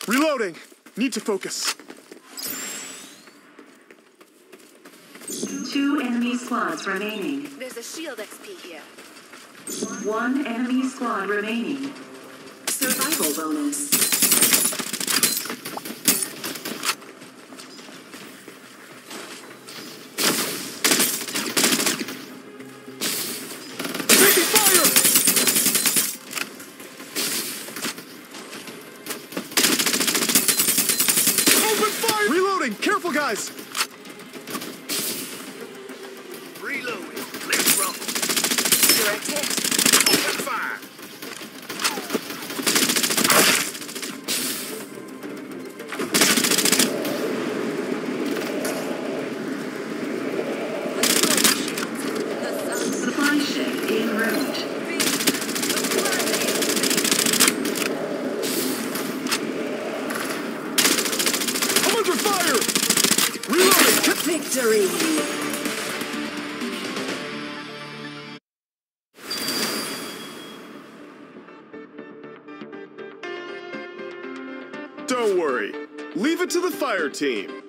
Reloading. Need to focus. 2 enemy squads remaining. There's a shield XP here. 1 enemy squad remaining. Survival bonus. Taking fire! Open fire! Reloading! Careful, guys! Reloading. Let's rumble. Direct hit. Open fire. Supply ship en route. I'm under fire! Reloading! Victory! Don't worry. Leave it to the fire team.